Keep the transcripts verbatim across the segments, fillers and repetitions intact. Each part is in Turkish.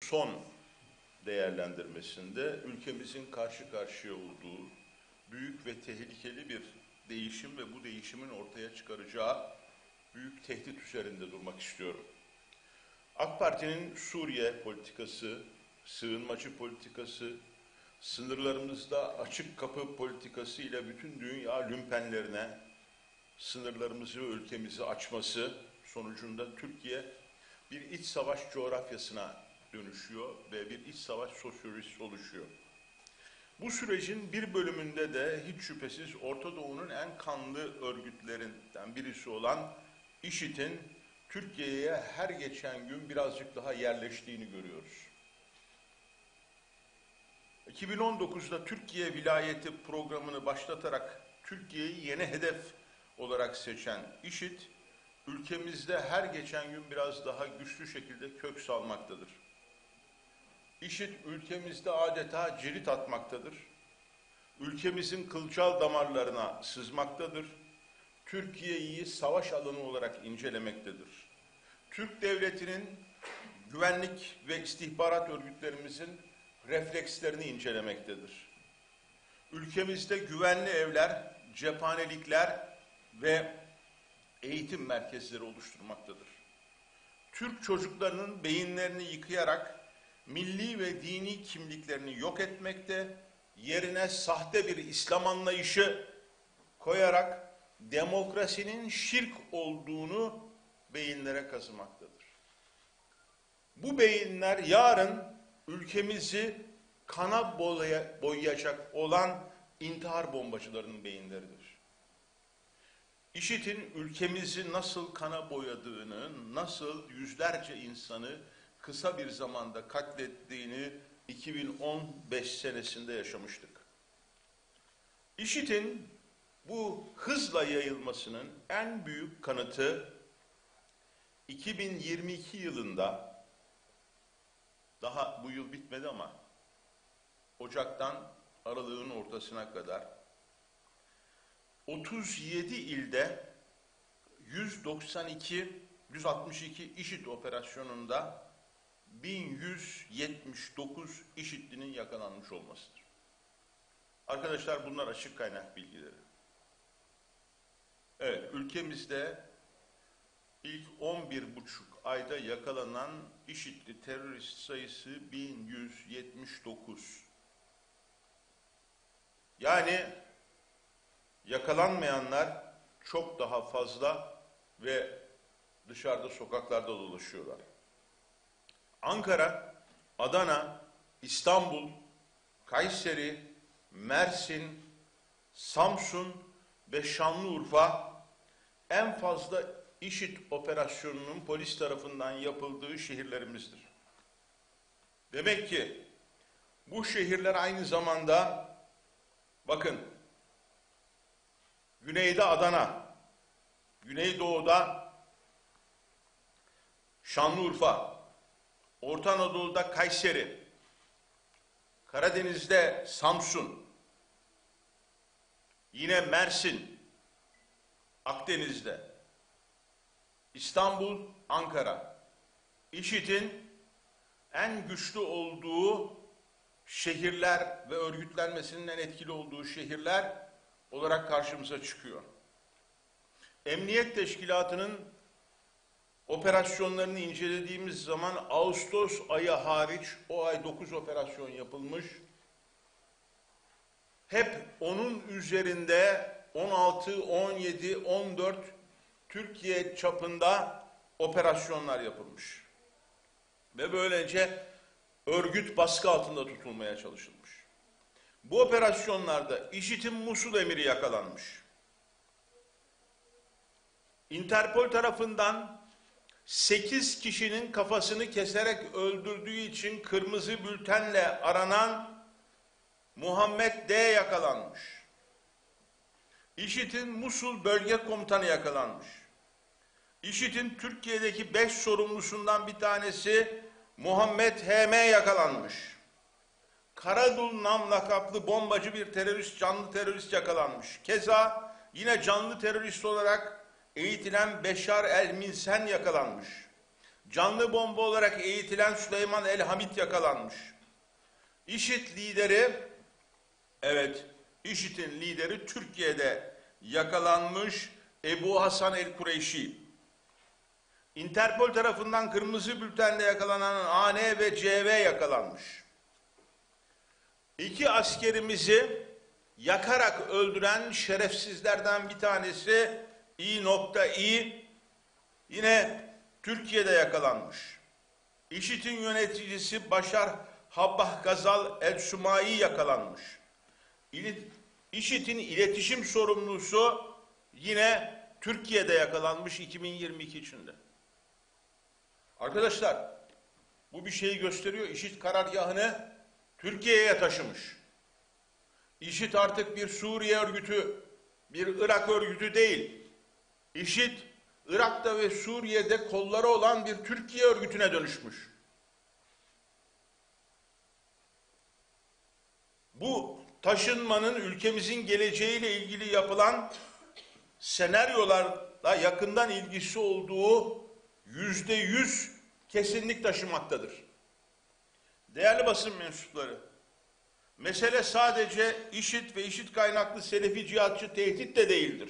son değerlendirmesinde ülkemizin karşı karşıya olduğu büyük ve tehlikeli bir değişim ve bu değişimin ortaya çıkaracağı büyük tehdit üzerinde durmak istiyorum. AK Parti'nin Suriye politikası, sığınmacı politikası, sınırlarımızda açık kapı politikası ile bütün dünya lümpenlerine sınırlarımızı ve ülkemizi açması sonucunda Türkiye bir iç savaş coğrafyasına dönüşüyor ve bir iç savaş sosyolojisi oluşuyor. Bu sürecin bir bölümünde de hiç şüphesiz Orta Doğu'nun en kanlı örgütlerinden birisi olan IŞİD'in Türkiye'ye her geçen gün birazcık daha yerleştiğini görüyoruz. iki bin on dokuzda Türkiye vilayeti programını başlatarak Türkiye'yi yeni hedef olarak seçen IŞİD, ülkemizde her geçen gün biraz daha güçlü şekilde kök salmaktadır. IŞİD ülkemizde adeta cirit atmaktadır. Ülkemizin kılcal damarlarına sızmaktadır. Türkiye'yi savaş alanı olarak incelemektedir. Türk devletinin güvenlik ve istihbarat örgütlerimizin reflekslerini incelemektedir. Ülkemizde güvenli evler, cephanelikler ve eğitim merkezleri oluşturmaktadır. Türk çocuklarının beyinlerini yıkayarak milli ve dini kimliklerini yok etmekte, yerine sahte bir İslam anlayışı koyarak demokrasinin şirk olduğunu beyinlere kazımaktadır. Bu beyinler yarın ülkemizi kana boyayacak olan intihar bombacılarının beyinleridir. IŞİD'in ülkemizi nasıl kana boyadığını, nasıl yüzlerce insanı kısa bir zamanda katlettiğini iki bin on beş senesinde yaşamıştık. IŞİD'in bu hızla yayılmasının en büyük kanıtı iki bin yirmi iki yılında, daha bu yıl bitmedi ama Ocak'tan Aralık'ın ortasına kadar otuz yedi ilde yüz doksan iki yüz altmış iki IŞİD operasyonunda bin yüz yetmiş dokuz IŞİD'linin yakalanmış olmasıdır. Arkadaşlar bunlar açık kaynak bilgileri. Evet, ülkemizde ilk on bir buçuk ayda yakalanan IŞİD'li terörist sayısı bin yüz yetmiş dokuz. Yani yakalanmayanlar çok daha fazla ve dışarıda sokaklarda dolaşıyorlar. Ankara, Adana, İstanbul, Kayseri, Mersin, Samsun ve Şanlıurfa en fazla IŞİD operasyonunun polis tarafından yapıldığı şehirlerimizdir. Demek ki bu şehirler aynı zamanda, bakın, güneyde Adana, güneydoğuda Şanlıurfa, Orta Anadolu'da Kayseri, Karadeniz'de Samsun, yine Mersin, Akdeniz'de, İstanbul, Ankara, IŞİD'in en güçlü olduğu şehirler ve örgütlenmesinin en etkili olduğu şehirler olarak karşımıza çıkıyor. Emniyet Teşkilatı'nın operasyonlarını incelediğimiz zaman Ağustos ayı hariç o ay dokuz operasyon yapılmış. Hep onun üzerinde on altı, on yedi, on dört Türkiye çapında operasyonlar yapılmış. Ve böylece örgüt baskı altında tutulmaya çalışılmış. Bu operasyonlarda IŞİD'in Musul emiri yakalanmış. Interpol tarafından sekiz kişinin kafasını keserek öldürdüğü için kırmızı bültenle aranan Muhammed D yakalanmış. IŞİD'in Musul bölge komutanı yakalanmış. IŞİD'in Türkiye'deki beş sorumlusundan bir tanesi Muhammed H M yakalanmış. Karadul Nam lakaplı bombacı bir terörist, canlı terörist yakalanmış. Keza yine canlı terörist olarak eğitilen Beşar El-Minsen yakalanmış. canlı bomba olarak eğitilen Süleyman El Hamit yakalanmış. İŞİD lideri, evet İŞİD'in lideri Türkiye'de yakalanmış Ebu Hasan El Kureyşi. Interpol tarafından kırmızı bültenle yakalanan A N ve C V yakalanmış. İki askerimizi yakarak öldüren şerefsizlerden bir tanesi İ.İ yine Türkiye'de yakalanmış. İŞİD'in yöneticisi Başar Habbah Gazal El-Sumai yakalanmış. İŞİD'in iletişim sorumlusu yine Türkiye'de yakalanmış iki bin yirmi iki içinde. Arkadaşlar, bu bir şeyi gösteriyor. İŞİD karargahını Türkiye'ye taşımış. İŞİD artık bir Suriye örgütü, bir Irak örgütü değil. İŞİD, Irak'ta ve Suriye'de kolları olan bir Türkiye örgütüne dönüşmüş. Bu taşınmanın ülkemizin geleceğiyle ilgili yapılan senaryolarla yakından ilgisi olduğu yüzde yüz kesinlik taşımaktadır. Değerli basın mensupları, mesele sadece İŞİD ve İŞİD kaynaklı Selefi cihatçı tehdit de değildir.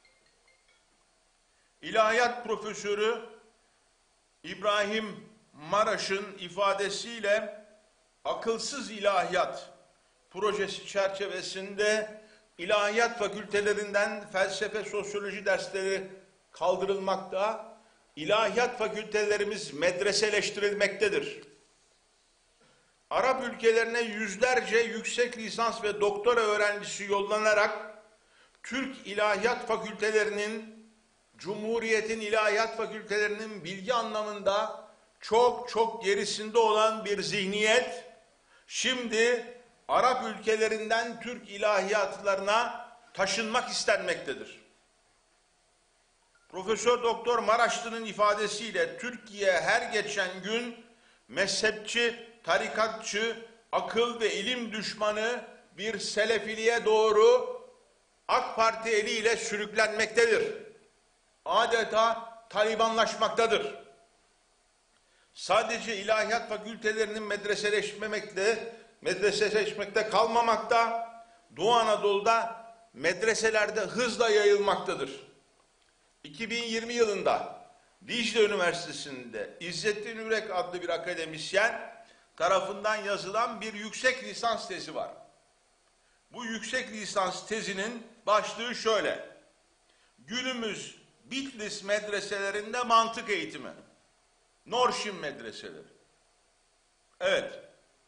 İlahiyat profesörü İbrahim Maraş'ın ifadesiyle akılsız ilahiyat projesi çerçevesinde ilahiyat fakültelerinden felsefe, sosyoloji dersleri kaldırılmakta, ilahiyat fakültelerimiz medreseleştirilmektedir. Arap ülkelerine yüzlerce yüksek lisans ve doktora öğrencisi yollanarak Türk ilahiyat fakültelerinin, Cumhuriyet'in ilahiyat fakültelerinin bilgi anlamında çok çok gerisinde olan bir zihniyet, şimdi Arap ülkelerinden Türk ilahiyatlarına taşınmak istenmektedir. Profesör Doktor Maraşlı'nın ifadesiyle Türkiye her geçen gün mezhepçi, tarikatçı, akıl ve ilim düşmanı bir selefiliğe doğru AK Parti eliyle sürüklenmektedir. Adeta Talibanlaşmaktadır. Sadece ilahiyat fakültelerinin medreseleşmemekle, medreseleşmekte kalmamakta, Doğu Anadolu'da medreselerde hızla yayılmaktadır. iki bin yirmi yılında Dicle Üniversitesi'nde İzzettin Ürek adlı bir akademisyen tarafından yazılan bir yüksek lisans tezi var. Bu yüksek lisans tezinin başlığı şöyle: günümüz Bitlis medreselerinde mantık eğitimi. Norşin medreseleri. Evet.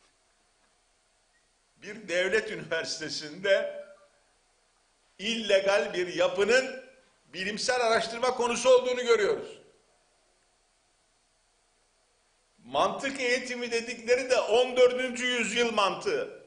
Bir devlet üniversitesinde illegal bir yapının bilimsel araştırma konusu olduğunu görüyoruz. Mantık eğitimi dedikleri de on dördüncü yüzyıl mantığı.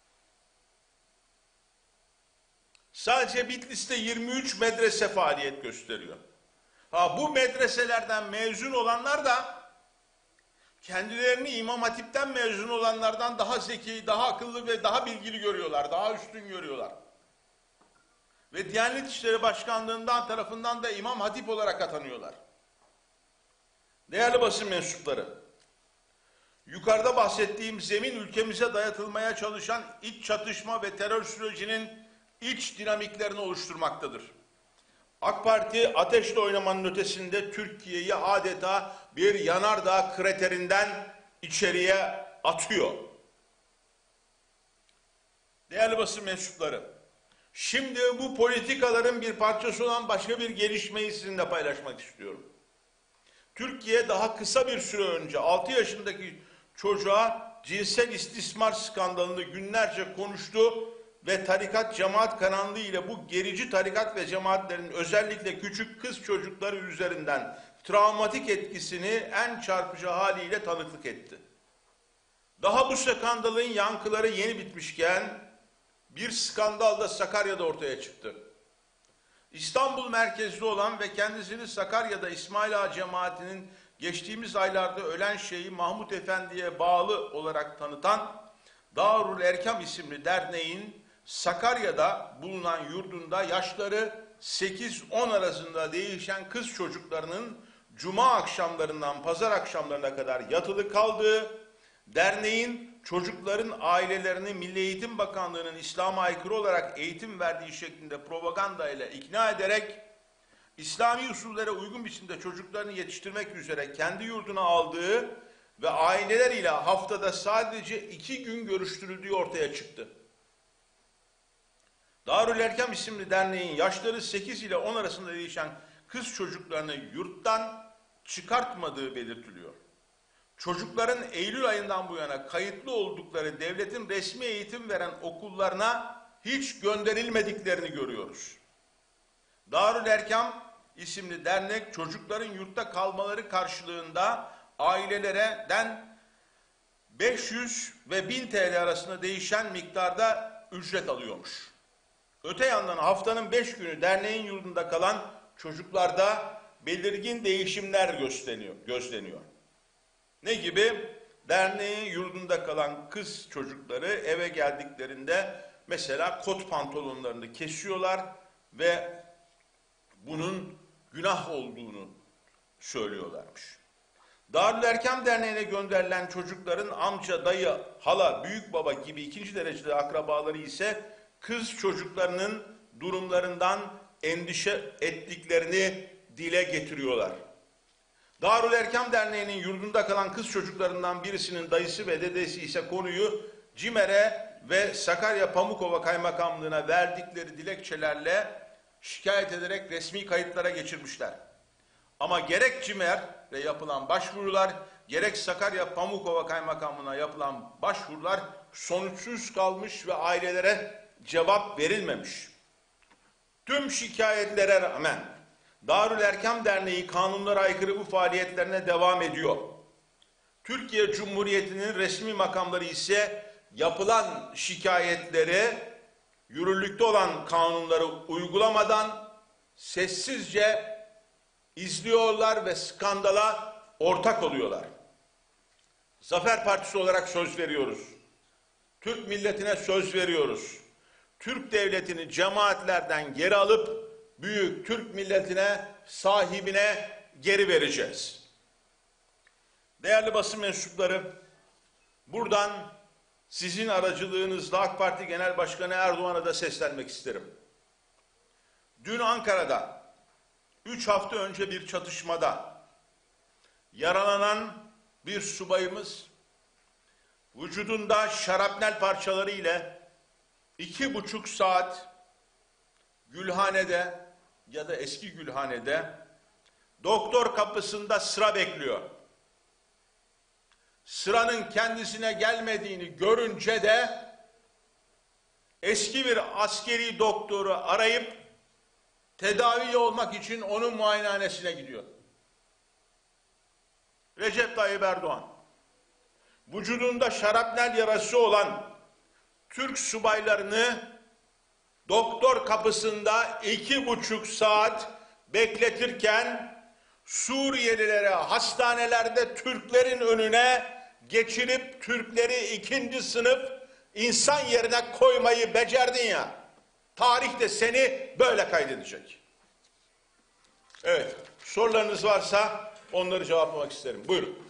Sadece Bitlis'te yirmi üç medrese faaliyet gösteriyor. Ha, bu medreselerden mezun olanlar da kendilerini İmam Hatip'ten mezun olanlardan daha zeki, daha akıllı ve daha bilgili görüyorlar, daha üstün görüyorlar. Ve Diyanet İşleri Başkanlığı'ndan tarafından da İmam Hatip olarak atanıyorlar. Değerli basın mensupları, yukarıda bahsettiğim zemin ülkemize dayatılmaya çalışan iç çatışma ve terör sürecinin iç dinamiklerini oluşturmaktadır. AK Parti ateşle oynamanın ötesinde Türkiye'yi adeta bir yanardağ kraterinden içeriye atıyor. Değerli basın mensupları, şimdi bu politikaların bir parçası olan başka bir gelişmeyi sizinle paylaşmak istiyorum. Türkiye daha kısa bir süre önce altı yaşındaki çocuğa cinsel istismar skandalını günlerce konuştu ve tarikat cemaat karanlığı ile bu gerici tarikat ve cemaatlerin özellikle küçük kız çocukları üzerinden travmatik etkisini en çarpıcı haliyle tanıklık etti. Daha bu skandalın yankıları yeni bitmişken bir skandal da Sakarya'da ortaya çıktı. İstanbul merkezli olan ve kendisini Sakarya'da İsmail Ağa cemaatinin geçtiğimiz aylarda ölen Şeyh Mahmud Efendi'ye bağlı olarak tanıtan Darul Erkam isimli derneğin Sakarya'da bulunan yurdunda yaşları sekiz on arasında değişen kız çocuklarının cuma akşamlarından pazar akşamlarına kadar yatılı kaldığı, derneğin çocukların ailelerini Milli Eğitim Bakanlığı'nın İslam'a aykırı olarak eğitim verdiği şeklinde propaganda ile ikna ederek, İslami usullere uygun biçimde çocuklarını yetiştirmek üzere kendi yurduna aldığı ve aileler ile haftada sadece iki gün görüştürüldüğü ortaya çıktı. Darül Erkam isimli derneğin yaşları sekiz ile on arasında değişen kız çocuklarını yurttan çıkartmadığı belirtiliyor. Çocukların Eylül ayından bu yana kayıtlı oldukları devletin resmi eğitim veren okullarına hiç gönderilmediklerini görüyoruz. Darül Erkam isimli dernek çocukların yurtta kalmaları karşılığında ailelerden beş yüz ve bin T L arasında değişen miktarda ücret alıyormuş. Öte yandan haftanın beş günü derneğin yurdunda kalan çocuklarda belirgin değişimler gözleniyor. gözleniyor. Ne gibi? Derneğin yurdunda kalan kız çocukları eve geldiklerinde mesela kot pantolonlarını kesiyorlar ve bunun günah olduğunu söylüyorlarmış. Darül Erkam Derneği'ne gönderilen çocukların amca, dayı, hala, büyük baba gibi ikinci dereceli akrabaları ise kız çocuklarının durumlarından endişe ettiklerini dile getiriyorlar. Darül Erkam Derneği'nin yurdunda kalan kız çocuklarından birisinin dayısı ve dedesi ise konuyu CİMER'e ve Sakarya Pamukova Kaymakamlığı'na verdikleri dilekçelerle şikayet ederek resmi kayıtlara geçirmişler. Ama gerek CİMER'e yapılan başvurular, gerek Sakarya Pamukova Kaymakamlığı'na yapılan başvurular sonuçsuz kalmış ve ailelere cevap verilmemiş. Tüm şikayetlere rağmen Darül Erkam Derneği kanunlara aykırı bu faaliyetlerine devam ediyor. Türkiye Cumhuriyeti'nin resmi makamları ise yapılan şikayetleri, yürürlükte olan kanunları uygulamadan sessizce izliyorlar ve skandala ortak oluyorlar. Zafer Partisi olarak söz veriyoruz. Türk milletine söz veriyoruz. Türk devletini cemaatlerden geri alıp büyük Türk milletine, sahibine geri vereceğiz. Değerli basın mensupları, buradan sizin aracılığınızla AK Parti Genel Başkanı Erdoğan'a da seslenmek isterim. Dün Ankara'da, üç hafta önce bir çatışmada yaralanan bir subayımız vücudunda şarapnel parçaları ile iki buçuk saat Gülhane'de ya da eski Gülhane'de doktor kapısında sıra bekliyor. Sıranın kendisine gelmediğini görünce de eski bir askeri doktoru arayıp tedavi olmak için onun muayenehanesine gidiyor. Recep Tayyip Erdoğan, vücudunda şarapnel yarası olan Türk subaylarını doktor kapısında iki buçuk saat bekletirken Suriyelilere hastanelerde Türklerin önüne geçirip Türkleri ikinci sınıf insan yerine koymayı becerdin ya. Tarih de seni böyle kaydedecek. Evet, sorularınız varsa onları cevaplamak isterim. Buyurun.